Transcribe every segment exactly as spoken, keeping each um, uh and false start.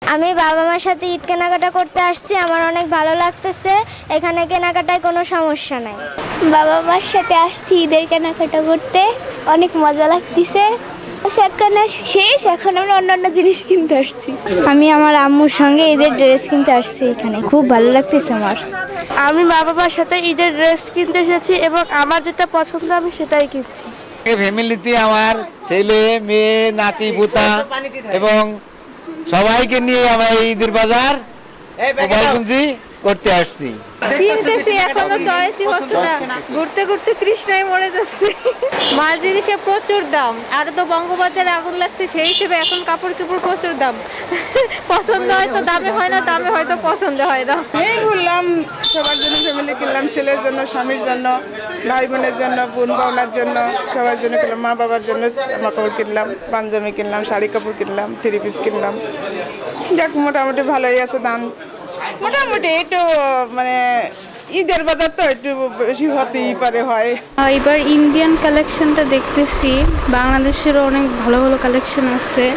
আমি বাবা মার সাথে ঈদ কেনাকাটা করতে আসছি, আমার অনেক ভালো লাগতেছে। এখানে কেনাকাটায় কোনো সমস্যা নাই। বাবা মার সাথে আসছি ঈদের কেনাকাটা করতে, অনেক মজা লাগতেছে। সেখানে শেষ, এখন আমরা অন্যান্য জিনিস কিনতে আসছি। আমি আমার আম্মুর সঙ্গে ঈদের ড্রেস কিনতে আসছি, এখানে খুব ভালো লাগতেছে আমার। আমি বাবা মার সাথে ঈদের ড্রেস কিনতে এসেছি এবং আমার যেটা পছন্দ আমি সেটাই কিনছি। ফ্যামিলিতে আমার ছেলে মেয়ে নাতি পুতা এবং সবাইকে নিয়ে আমরা ঈদের বাজার গোপালগঞ্জি করতে আসছি। কিনতেছি, এখনো চয়েসই হচ্ছে না, ঘুরতে ঘুরতে তৃষ্ণায় মরে যাচ্ছে। মাল জিনিসের প্রচুর দাম, আর তো বঙ্গবাজারে আগুন লাগছে, সেই হিসেবে এখন কাপড় চোপড় প্রচুর দাম। পছন্দ হয়তো দামে হয় না, দামে হয়তো পছন্দ হয় না। এই ঘুরলাম, সবার জন্য ফ্যামিলি কিনলাম, ছেলের জন্য, স্বামীর জন্য, ভাই বোনের জন্য, বোন বাউনার জন্য, সবার জন্য কিনলাম। মা বাবার জন্য জামা কাপড় কিনলাম, পাঞ্জাবি কিনলাম, শাড়ি কাপড় কিনলাম, থ্রি পিস কিনলাম। যাক, মোটামুটি ভালোই আছে দাম। মোটামুটি একটু মানে ঈদের বাজার তো একটু বেশি হতেই পারে হয়। এবার ইন্ডিয়ান কালেকশনটা দেখতেছি, বাংলাদেশেরও অনেক ভালো ভালো কালেকশন আছে,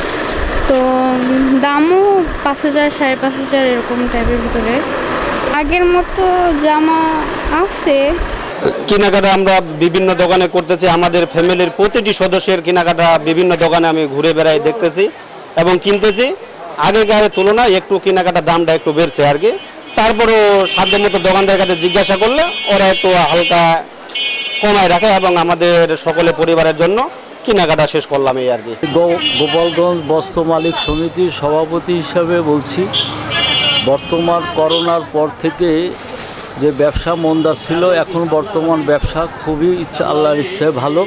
তো দামও পাঁচ হাজার সাড়ে পাঁচ হাজার এরকম টাইপের ভিতরে। আগের মতো জামা আছে। কেনাকাটা আমরা বিভিন্ন দোকানে করতেছি, আমাদের ফ্যামিলির প্রতিটি সদস্যের কেনাকাটা বিভিন্ন দোকানে আমি ঘুরে বেড়াই দেখতেছি এবং কিনতেছি। আগেকার তুলনায় একটু কেনাকাটার দামটা একটু বেড়েছে আর কি। তারপরেও সাধ্য মতো দোকানদারের কাছে জিজ্ঞাসা করলে ওরা একটু হালকা কমায় রাখে এবং আমাদের সকলে পরিবারের জন্য কেনাকাটা শেষ করলাম এই আর কি। গোপালগঞ্জ বস্ত্র মালিক সমিতির সভাপতি হিসাবে বলছি, বর্তমান করোনার পর থেকে যে ব্যবসা মন্দা ছিল, এখন বর্তমান ব্যবসা খুবই ইচ্ছা আল্লাহর ইচ্ছায় ভালো।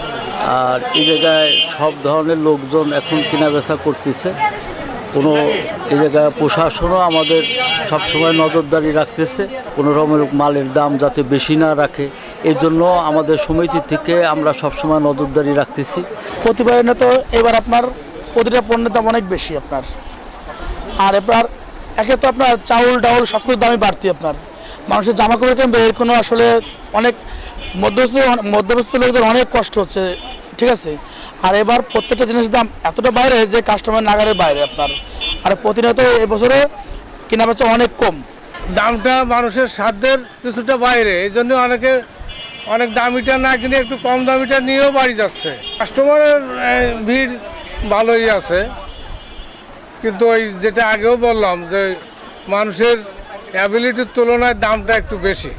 আর এই জায়গায় সব ধরনের লোকজন এখন কেনা বেচা করতেছে। কোনো এই জায়গায় প্রশাসনও আমাদের সবসময় নজরদারি রাখতেছে, কোনো রকমের মালের দাম যাতে বেশি না রাখে, এই জন্য আমাদের সমিতি থেকে আমরা সবসময় নজরদারি রাখতেছি। প্রতিবারের তো এবার আপনার প্রতিটা পণ্যের দাম অনেক বেশি আপনার। আর এবার একে তো আপনার চাউল ডাউল সব কিছুর দামই বাড়তি। আপনার মানুষের জামা কাপড় কিনবে, এর কোনো আসলে অনেক মধ্যস্থ মধ্যবিত্ত লোকদের অনেক কষ্ট হচ্ছে, ঠিক আছে। আর এবার প্রত্যেকটা জিনিসের দাম এতটা বাইরে যে কাস্টমার নাগারের বাইরে আপনার। আর প্রতিনিয়ত এবছরে কেনা বেচা অনেক কম, দামটা মানুষের সাধ্যের কিছুটা বাইরে, এই জন্য অনেকে অনেক দামিটা না কিনে একটু কম দামিটা নিয়েও বাড়ি যাচ্ছে। কাস্টমারের ভিড় ভালোই আছে, কিন্তু ওই যেটা আগেও বললাম যে মানুষের অ্যাবিলিটির তুলনায় দামটা একটু বেশি।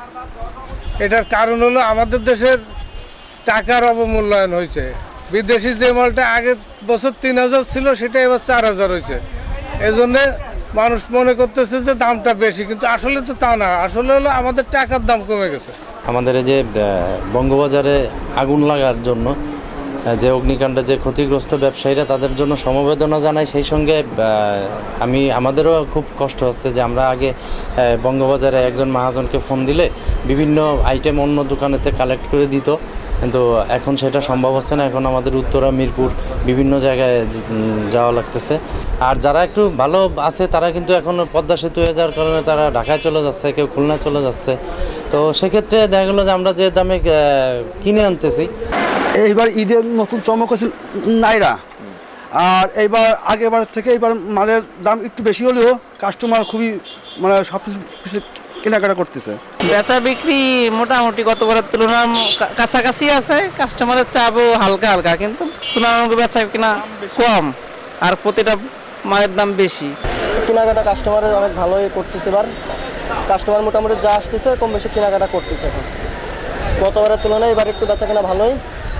এটার কারণ হলো আমাদের দেশের টাকার অবমূল্যায়ন হয়েছে। বিদেশি যে মালটা আগের বছর তিন হাজার ছিল সেটা এবার চার হাজার হয়েছে। এই জন্যে মানুষ মনে করতেছে যে দামটা বেশি, কিন্তু আসলে তো তা না। আসলে হলো আমাদের টাকার দাম কমে গেছে। আমাদের এই যে বঙ্গবাজারে আগুন লাগার জন্য যে অগ্নিকাণ্ডে যে ক্ষতিগ্রস্ত ব্যবসায়ীরা, তাদের জন্য সমবেদনা জানাই। সেই সঙ্গে আমি আমাদেরও খুব কষ্ট হচ্ছে যে আমরা আগে বঙ্গবাজারে একজন মহাজনকে ফোন দিলে বিভিন্ন আইটেম অন্য দোকানেতে কালেক্ট করে দিত, কিন্তু এখন সেটা সম্ভব হচ্ছে না। এখন আমাদের উত্তরা, মিরপুর বিভিন্ন জায়গায় যাওয়া লাগতেছে। আর যারা একটু ভালো আছে তারা কিন্তু এখন পদ্মা সেতু হয়ে যাওয়ার কারণে তারা ঢাকায় চলে যাচ্ছে, কেউ খুলনায় চলে যাচ্ছে। তো সেক্ষেত্রে দেখা গেলো যে আমরা যে দামে কিনে আনতেছি। এইবার ঈদের নতুন চমক হচ্ছে নাইরা। আর এইবার আগেরবার থেকে এইবার মালের দাম একটু বেশি হলেও কাস্টমার খুবই মানে সব কিছু কেনাকাটা করতেছে। বেচা বিক্রি মোটামুটি গতবারের তুলনায় কাছাকাছি আছে, কাস্টমারের চাপও হালকা হালকা, কিন্তু তুলনামূলক বেচা কিনা কম আর প্রতিটা মালের দাম বেশি। কেনাকাটা কাস্টমারের অনেক ভালোই করতেছে, এবার কাস্টমার মোটামুটি যা আসতেছে কম বেশি কেনাকাটা করতেছে। এখন গতবারের তুলনায় এবার একটু বেচা কেনা ভালোই।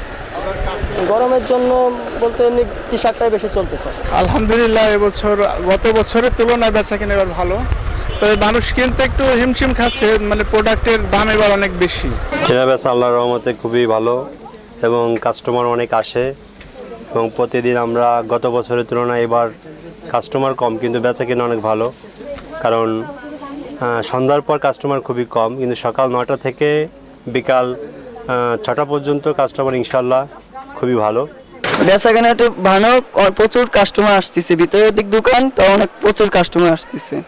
গরমের জন্য বলতে এমনি টি শার্টটাই বেশি চলতেছে। আলহামদুলিল্লাহ, এবছর গত বছরের তুলনায় বেচা কেনা এবার ভালো, তবে মানুষ কিনতে একটু হিমশিম খাচ্ছে, মানে প্রোডাক্টের দাম এবার অনেক বেশি। কেনা বেচা আল্লাহর রহমতে খুবই ভালো এবং কাস্টমার অনেক আসে এবং প্রতিদিন আমরা গত বছরের তুলনায় এবার কাস্টমার কম, কিন্তু বেচা কেনা অনেক ভালো। কারণ সন্ধ্যার পর কাস্টমার খুবই কম, কিন্তু সকাল নয়টা থেকে বিকাল ছটা পর্যন্ত কাস্টমার ইনশাল্লাহ খুবই ভালো। বেচা কেনা একটু ভালো, প্রচুর কাস্টমার আসতেছে, ভিতরের দিক দোকান তো অনেক প্রচুর কাস্টমার আসতেছে।